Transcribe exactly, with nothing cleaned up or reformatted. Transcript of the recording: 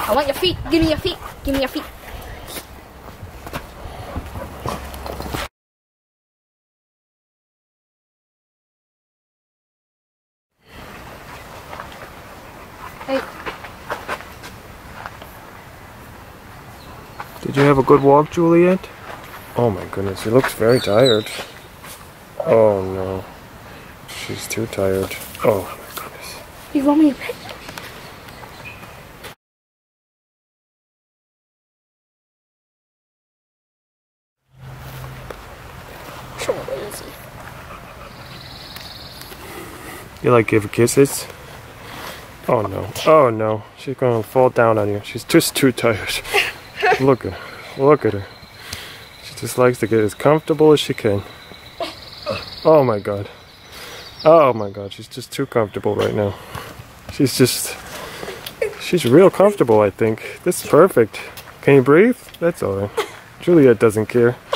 I want your feet. Give me your feet. Give me your feet. Hey. Did you have a good walk, Juliet? Oh my goodness, she looks very tired. Oh no. She's too tired. Oh my goodness. You want me to pet? Crazy. You like give kisses? Oh no. Oh no. She's gonna fall down on you. She's just too tired. Look at her. Look at her. She just likes to get as comfortable as she can. Oh my god. Oh my god. She's just too comfortable right now. She's just... She's real comfortable, I think. This is perfect. Can you breathe? That's alright. Juliet doesn't care.